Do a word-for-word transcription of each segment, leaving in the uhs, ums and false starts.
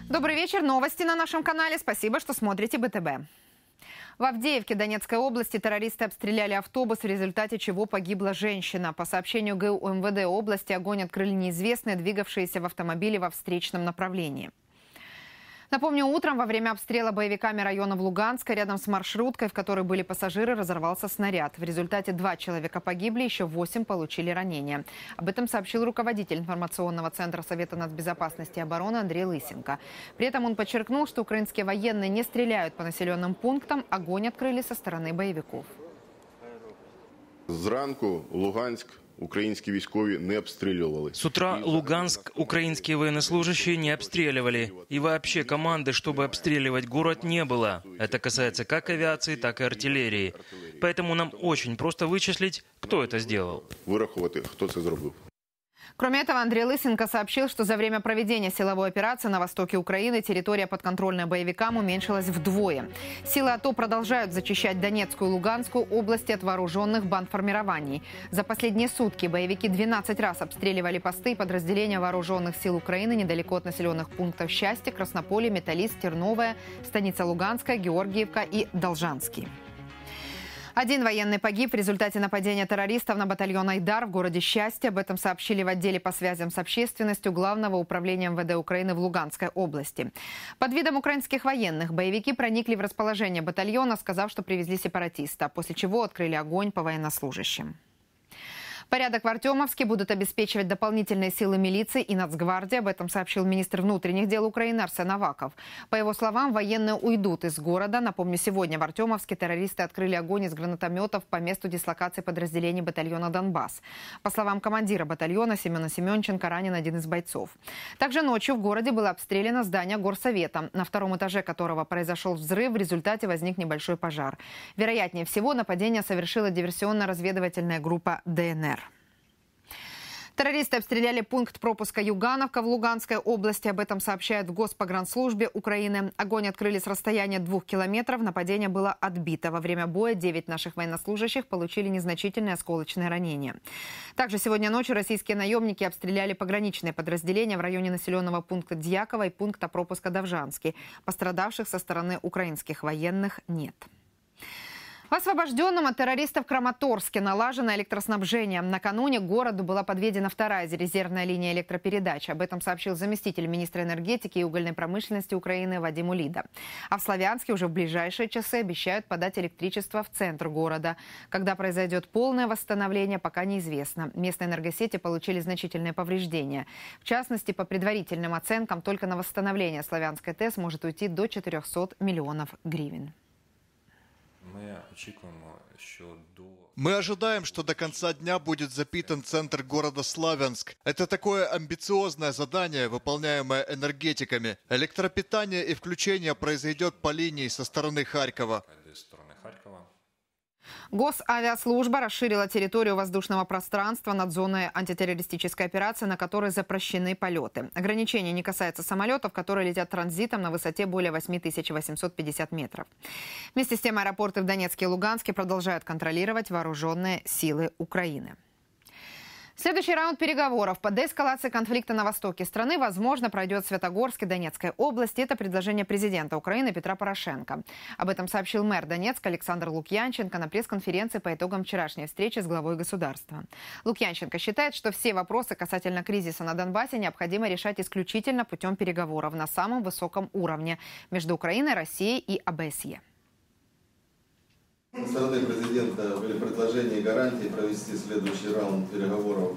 Добрый вечер. Новости на нашем канале. Спасибо, что смотрите бэ тэ бэ. В Авдеевке Донецкой области террористы обстреляли автобус, в результате чего погибла женщина. По сообщению гэ у эм вэ дэ области, огонь открыли неизвестные, двигавшиеся в автомобиле во встречном направлении. Напомню, утром во время обстрела боевиками районов Луганска рядом с маршруткой, в которой были пассажиры, разорвался снаряд. В результате два человека погибли, еще восемь получили ранения. Об этом сообщил руководитель информационного центра Совета нацбезопасности и обороны Андрей Лысенко. При этом он подчеркнул, что украинские военные не стреляют по населенным пунктам, огонь открыли со стороны боевиков. Зранку Луганськ украинские військові не обстреливали. С утра Луганск украинские военнослужащие не обстреливали. И вообще команды, чтобы обстреливать город, не было. Это касается как авиации, так и артиллерии. Поэтому нам очень просто вычислить, кто это сделал. Вирахувати, хто це зробив. Кроме этого, Андрей Лысенко сообщил, что за время проведения силовой операции на востоке Украины территория, подконтрольная боевикам, уменьшилась вдвое. Силы АТО продолжают зачищать Донецкую и Луганскую области от вооруженных бандформирований. За последние сутки боевики двенадцать раз обстреливали посты и подразделения вооруженных сил Украины недалеко от населенных пунктов Счастье, Краснополе, Металлист, Терновая, Станица Луганская, Георгиевка и Должанский. Один военный погиб в результате нападения террористов на батальон «Айдар» в городе Счастье. Об этом сообщили в отделе по связям с общественностью Главного управления эм вэ дэ Украины в Луганской области. Под видом украинских военных боевики проникли в расположение батальона, сказав, что привезли сепаратиста, после чего открыли огонь по военнослужащим. Порядок в Артемовске будут обеспечивать дополнительные силы милиции и Нацгвардии. Об этом сообщил министр внутренних дел Украины Арсен Аваков. По его словам, военные уйдут из города. Напомню, сегодня в Артемовске террористы открыли огонь из гранатометов по месту дислокации подразделений батальона «Донбасс». По словам командира батальона Семена Семенченко, ранен один из бойцов. Также ночью в городе было обстреляно здание горсовета, на втором этаже которого произошел взрыв. В результате возник небольшой пожар. Вероятнее всего, нападение совершила диверсионно-разведывательная группа дэ эн эр. Террористы обстреляли пункт пропуска Югановка в Луганской области. Об этом сообщают в Госпогранслужбе Украины. Огонь открыли с расстояния двух километров. Нападение было отбито. Во время боя девять наших военнослужащих получили незначительные осколочные ранения. Также сегодня ночью российские наемники обстреляли пограничные подразделения в районе населенного пункта Дьяково и пункта пропуска Довжанский. Пострадавших со стороны украинских военных нет. В освобожденном от террористов Краматорске налажено электроснабжение. Накануне к городу была подведена вторая резервная линия электропередач. Об этом сообщил заместитель министра энергетики и угольной промышленности Украины Вадим Улида. А в Славянске уже в ближайшие часы обещают подать электричество в центр города. Когда произойдет полное восстановление, пока неизвестно. Местные энергосети получили значительные повреждения. В частности, по предварительным оценкам, только на восстановление Славянской ТЭС может уйти до четырёхсот миллионов гривен. Мы ожидаем, что до конца дня будет запитан центр города Славянск. Это такое амбициозное задание, выполняемое энергетиками. Электропитание и включение произойдет по линии со стороны Харькова. Госавиаслужба расширила территорию воздушного пространства над зоной антитеррористической операции, на которой запрещены полеты. Ограничение не касается самолетов, которые летят транзитом на высоте более восьми тысяч восьмисот пятидесяти метров. Вместе с тем аэропорты в Донецке и Луганске продолжают контролировать вооруженные силы Украины. Следующий раунд переговоров по деэскалации конфликта на востоке страны, возможно, пройдет в Светогорске Донецкой области. Это предложение президента Украины Петра Порошенко. Об этом сообщил мэр Донецка Александр Лукьянченко на пресс-конференции по итогам вчерашней встречи с главой государства. Лукьянченко считает, что все вопросы касательно кризиса на Донбассе необходимо решать исключительно путем переговоров на самом высоком уровне между Украиной, Россией и о бэ эс е. Со стороны президента были предложения и гарантии провести следующий раунд переговоров,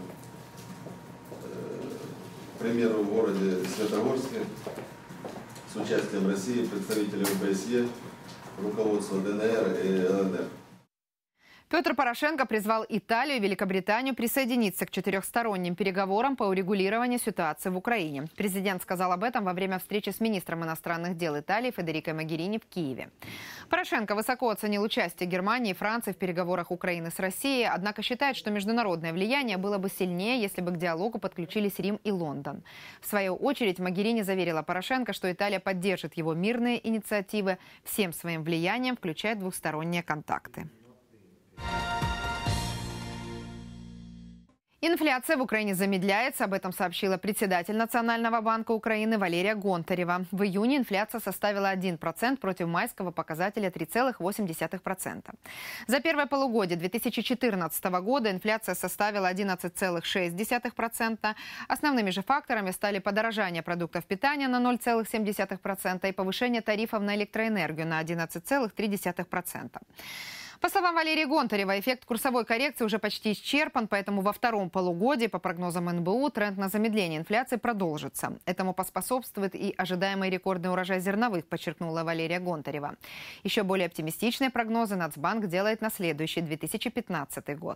к примеру, в городе Светогорске с участием России, представителей о бэ эс е, руководства дэ эн эр и эл эн эр. Петр Порошенко призвал Италию и Великобританию присоединиться к четырехсторонним переговорам по урегулированию ситуации в Украине. Президент сказал об этом во время встречи с министром иностранных дел Италии Федерико Могерини в Киеве. Порошенко высоко оценил участие Германии и Франции в переговорах Украины с Россией, однако считает, что международное влияние было бы сильнее, если бы к диалогу подключились Рим и Лондон. В свою очередь Могерини заверила Порошенко, что Италия поддержит его мирные инициативы всем своим влиянием, включая двухсторонние контакты. Инфляция в Украине замедляется. Об этом сообщила председатель Национального банка Украины Валерия Гонтарева. В июне инфляция составила один процент против майского показателя три целых восемь десятых процента. За первое полугодие две тысячи четырнадцатого года инфляция составила одиннадцать целых шесть десятых процента. Основными же факторами стали подорожание продуктов питания на ноль целых семь десятых процента и повышение тарифов на электроэнергию на одиннадцать целых три десятых процента. По словам Валерии Гонтаревой, эффект курсовой коррекции уже почти исчерпан, поэтому во втором полугодии, по прогнозам эн бэ у, тренд на замедление инфляции продолжится. Этому поспособствует и ожидаемый рекордный урожай зерновых, подчеркнула Валерия Гонтарева. Еще более оптимистичные прогнозы Нацбанк делает на следующий две тысячи пятнадцатый год.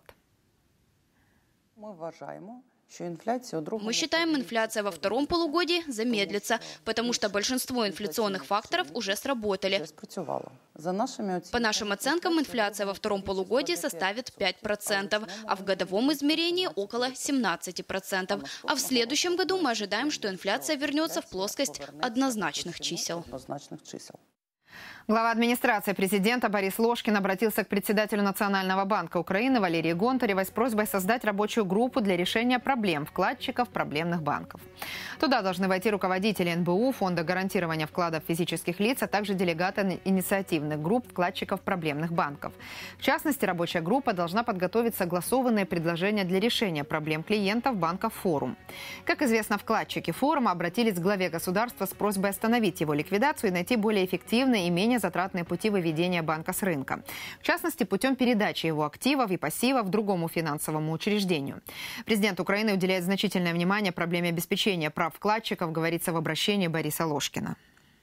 Мы считаем, инфляция во втором полугодии замедлится, потому что большинство инфляционных факторов уже сработали. По нашим оценкам, инфляция во втором полугодии составит пять процентов, а в годовом измерении около семнадцати процентов. А в следующем году мы ожидаем, что инфляция вернется в плоскость однозначных чисел. Глава администрации президента Борис Ложкин обратился к председателю Национального банка Украины Валерии Гонтаревой с просьбой создать рабочую группу для решения проблем вкладчиков проблемных банков. Туда должны войти руководители эн бэ у, Фонда гарантирования вкладов физических лиц, а также делегаты инициативных групп вкладчиков проблемных банков. В частности, рабочая группа должна подготовить согласованные предложения для решения проблем клиентов банка «Форум». Как известно, вкладчики «Форума» обратились к главе государства с просьбой остановить его ликвидацию и найти более эффективные и менее затратные пути выведения банка с рынка. В частности, путем передачи его активов и пассивов другому финансовому учреждению. Президент Украины уделяет значительное внимание проблеме обеспечения прав вкладчиков, говорится в обращении Бориса Ложкина.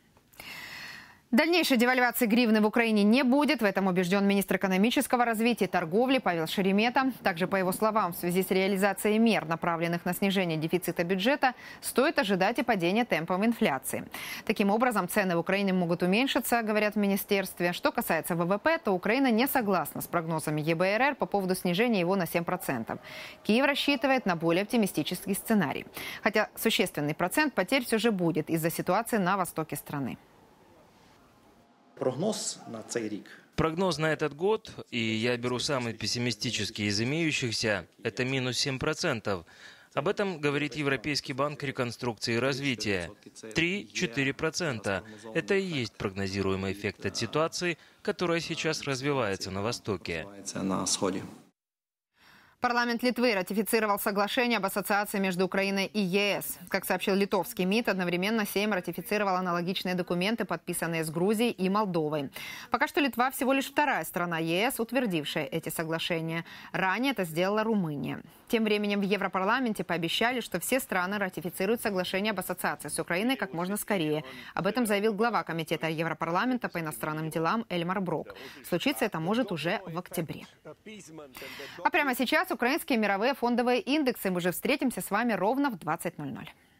Дальнейшей девальвации гривны в Украине не будет. В этом убежден министр экономического развития и торговли Павел Шеремета. Также, по его словам, в связи с реализацией мер, направленных на снижение дефицита бюджета, стоит ожидать и падения темпов инфляции. Таким образом, цены в Украине могут уменьшиться, говорят в министерстве. Что касается вэ вэ пэ, то Украина не согласна с прогнозами е бэ эр эр по поводу снижения его на семь процентов. Киев рассчитывает на более оптимистический сценарий. Хотя существенный процент потерь все же будет из-за ситуации на востоке страны. Прогноз на цей рік. Прогноз на этот год, и я беру самый пессимистический из имеющихся, это минус семь процентов. Об этом говорит Европейский банк реконструкции и развития. три-четыре процента. Это и есть прогнозируемый эффект от ситуации, которая сейчас развивается на Востоке. На сході. Парламент Литвы ратифицировал соглашение об ассоциации между Украиной и е эс. Как сообщил литовский МИД, одновременно Сейм ратифицировал аналогичные документы, подписанные с Грузией и Молдовой. Пока что Литва всего лишь вторая страна е эс, утвердившая эти соглашения. Ранее это сделала Румыния. Тем временем в Европарламенте пообещали, что все страны ратифицируют соглашение об ассоциации с Украиной как можно скорее. Об этом заявил глава комитета Европарламента по иностранным делам Эльмар Брок. Случиться это может уже в октябре. А прямо сейчас украинские мировые фондовые индексы. Мы же встретимся с вами ровно в двадцать ноль ноль.